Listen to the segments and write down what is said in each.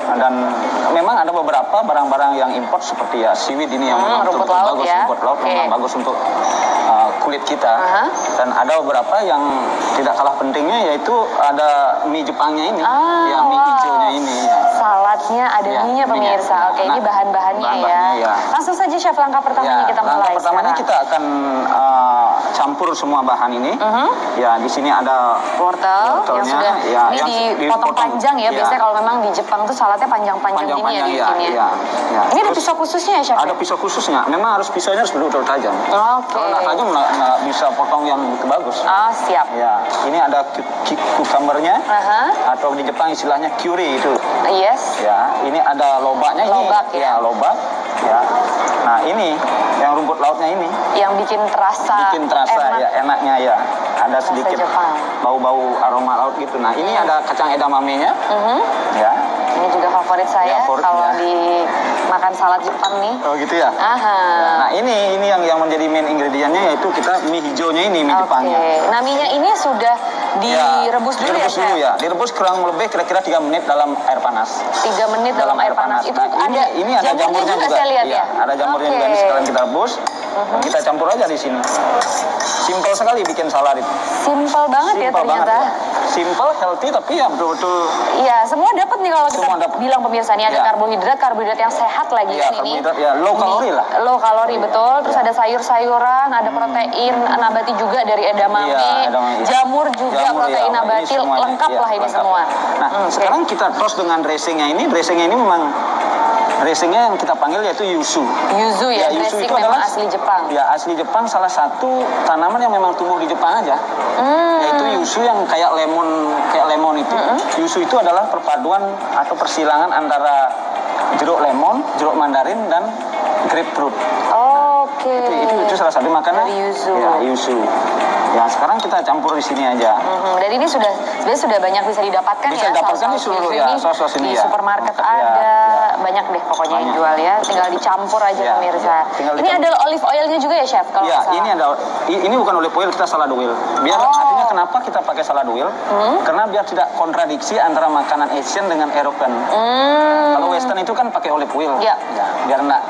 Dan memang ada beberapa barang-barang yang import seperti ya seaweed ini yang memang rumput laut bagus, ya. rumput laut memang bagus untuk kulit kita. Dan ada beberapa yang tidak kalah pentingnya, yaitu ada mie Jepangnya ini, ya mie hijaunya ini. Ya. Saladnya ada mie-nya pemirsa. Oke, ini bahan-bahannya ya. Langsung saja chef, langkah pertamanya kita mulai. Langkah pertamanya kita akan campur semua bahan ini. Ya, di sini ada wortel yang sudah ini dipotong panjang ya. Biasanya kalau memang di Jepang tuh saladnya panjang-panjang gini ya dibikinnya. Ya. Ini ada pisau khususnya ya chef? Ada pisau khususnya. Memang harus pisaunya harus betul-betul tajam. Kalau nggak tajam nggak bisa potong yang bagus. Oh, siap. Ya, ini ada cucumbernya, atau di Jepang istilahnya curry itu. Yes. Ya, ini ada lobaknya ini. Lobak ya. Lobak. Ya. Nah, ini yang rumput lautnya ini. Yang bikin terasa enak. Ya, enaknya ya. Ada sedikit bau-bau aroma laut gitu. Nah, ini ada kacang edamame-nya. Ya. Ini juga favorit saya kalau dimakan salad Jepang nih. Oh gitu ya. Nah, ini yang menjadi main ingredientnya, yaitu kita mie hijaunya ini, mie Jepangnya. Nah, mie-nya ini sudah direbus dulu direbus dulu ya. Direbus kurang lebih kira-kira 3 menit dalam air panas. 3 menit dalam air panas. Itu ini ada jamurnya juga. Saya lihat ya. Ada jamurnya juga. Ini sekarang kita rebus. Dan kita campur aja di sini. Simple sekali bikin salad itu. Simple banget ya ternyata. Simple, healthy, tapi ya betul-betul. Iya, semua dapat nih kalau kita bilang pemirsa nih, ada karbohidrat yang sehat lagi kan ini. Ya, low kalori lah. Low kalori betul. Terus ada sayur-sayuran, ada protein nabati juga dari edamame, jamur juga protein nabati, lengkap lah ini semua. Nah, sekarang kita toast dengan dressingnya ini. Dressingnya ini memang dressingnya yang kita panggil yaitu yuzu. Yuzu ya, yuzu dressing itu memang adalah asli Jepang. Ya, asli Jepang, salah satu tanaman yang memang tumbuh di Jepang aja. Yaitu yuzu yang kayak lemon itu. Yuzu itu adalah perpaduan atau persilangan antara jeruk lemon, jeruk mandarin, dan grapefruit. Itu salah satu makanan dari yuzu. Ya, yuzu. Ya, sekarang kita campur di sini aja. Dan ini sudah banyak bisa didapatkan bisa didapatkan di seluruh saus ini di supermarket ada banyak deh pokoknya yang jual ya. Tinggal dicampur aja pemirsa. Ini ada olive oilnya juga ya chef kalau ini bukan olive oil, kita salad oil. Biar artinya kenapa kita pakai salad oil? Karena biar tidak kontradiksi antara makanan Asian dengan European. Kalau Western itu kan pakai olive oil. Ya, biar enggak.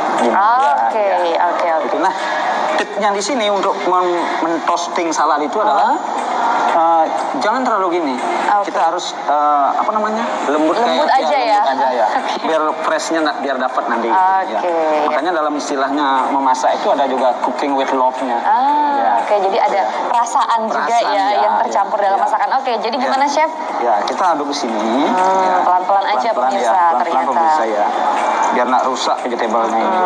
Oke. Nah, tipnya di sini untuk mentoasting salad itu adalah jangan terlalu gini. Kita harus lembut aja ya. Biar freshnya biar dapat nanti. Makanya dalam istilahnya memasak itu ada juga cooking with love-nya. Jadi ada perasaan juga yang tercampur dalam masakan. Jadi gimana chef? Ya, kita aduk di sini. Pelan-pelan aja pemirsa ternyata. Biar nggak rusak vegetable-nya ini.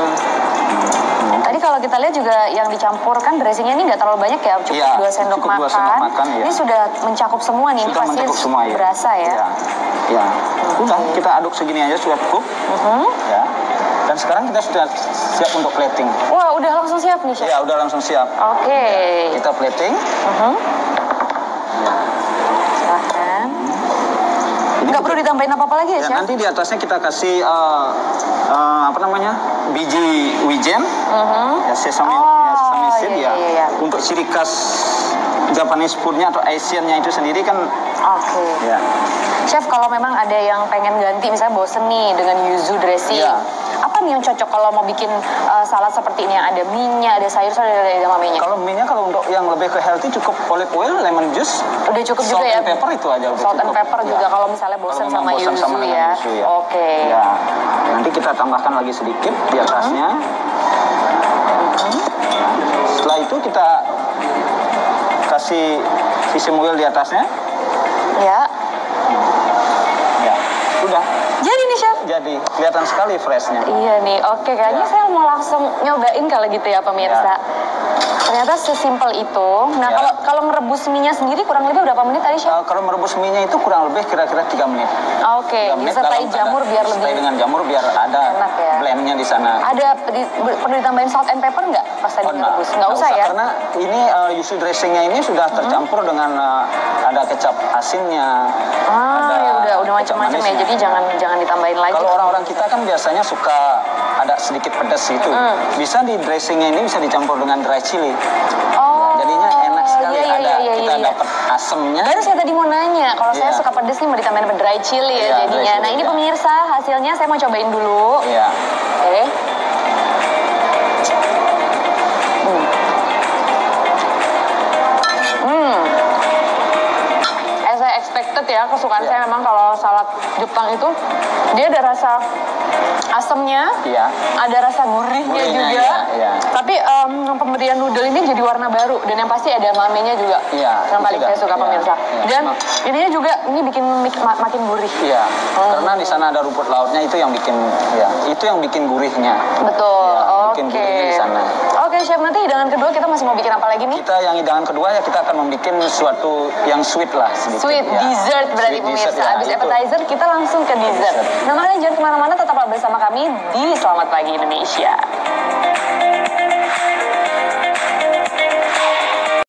Tadi kalau kita lihat juga yang dicampurkan dressingnya ini nggak terlalu banyak ya, cukup 2 sendok makan. Ini sudah mencakup semua nih, ini pasti berasa ya. Udah kita aduk segini aja sudah cukup. Ya. Dan sekarang kita sudah siap untuk plating. Wah, udah langsung siap nih chef? Ya, udah langsung siap. Kita plating. Silahkan. Nggak perlu ditambahin apa-apa lagi ya chef? Nanti di atasnya kita kasih biji wijen, sesame seed ya. Untuk ciri khas Japanese foodnya atau Asiannya itu sendiri kan. Chef, kalau memang ada yang pengen ganti, misalnya bosen nih dengan yuzu dressing, apa nih yang cocok kalau mau bikin salad seperti ini yang ada mie-nya, ada sayur-sayur, ada edamame-nya? Kalau mie-nya, kalau untuk yang lebih ke healthy cukup olive oil, lemon juice, udah cukup juga ya. Salt and pepper itu aja. Salt and pepper juga kalau misalnya bosen sama yuzu ya. Ya. Nanti kita tambahkan lagi sedikit di atasnya. Setelah itu kita kasih sesame oil di atasnya. Udah. Jadi nih chef? Jadi, kelihatan sekali freshnya. Iya nih, kayaknya saya mau langsung nyobain kalau gitu ya pemirsa. Ternyata sesimpel itu. Nah, kalau merebus mie-nya sendiri kurang lebih berapa menit tadi chef? Kalau merebus mie-nya itu kurang lebih kira-kira 3 menit. Disertai jamur biar lebih. Disertai dengan jamur biar ada blend-nya di sana. Perlu ditambahin salt and pepper nggak pas tadi merebus? Nggak usah ya? Karena ini yuzu dressingnya ini sudah tercampur dengan ada kecap asinnya. Udah macam-macam ya. Jadi jangan ditambahin lagi. Kalau orang-orang kita kan biasanya suka ada sedikit pedas gitu. Bisa di dressingnya ini bisa dicampur dengan dry chili. Jadinya enak. enak sekali. Kita iya. dapat asemnya. Baru saya tadi mau nanya, kalau saya suka pedes nih mau ditambahin sama dry chili ya jadinya. Nah ini pemirsa hasilnya saya mau cobain dulu. Iya. Oke. Saya expected ya, kesukaan saya memang kalau salad Jepang itu dia ada rasa asamnya, ada rasa gurihnya juga. Tapi pemberian noodle ini jadi warna baru dan yang pasti ada mamenya juga. Yang paling saya suka pemirsa. Dan ininya juga ini bikin makin gurih. Karena di sana ada rumput lautnya itu yang bikin gurihnya. Betul. Bikin gurihnya di sana. Oke, chef, nanti hidangan kedua kita masih mau bikin apa lagi nih? Yang hidangan kedua ya kita akan membuat sesuatu yang sweet lah sedikit. Sweet dessert berarti pemirsa. Habis appetizer kita langsung ke dessert. Nah, makanya jangan kemana-mana, tetaplah bersama kami di Selamat Pagi Indonesia.